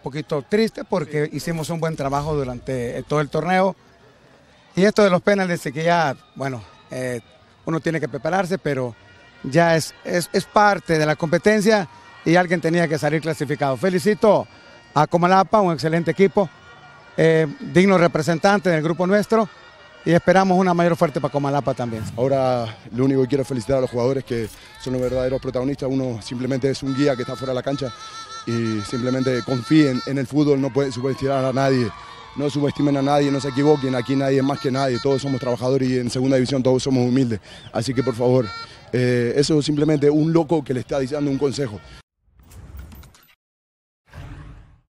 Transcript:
poquito triste porque hicimos un buen trabajo durante todo el torneo. Y esto de los penales, que ya, bueno, uno tiene que prepararse, pero ya es parte de la competencia y alguien tenía que salir clasificado. Felicito a Comalapa, un excelente equipo, digno representante del grupo nuestro, y esperamos una mayor fuerte para Comalapa también. Ahora lo único que quiero es felicitar a los jugadores que son los verdaderos protagonistas. Uno simplemente es un guía que está fuera de la cancha y simplemente confíen en el fútbol, no pueden subestimar a nadie. No subestimen a nadie, no se equivoquen, aquí nadie es más que nadie, todos somos trabajadores y en segunda división todos somos humildes. Así que por favor, eso es simplemente un loco que le está diciendo un consejo.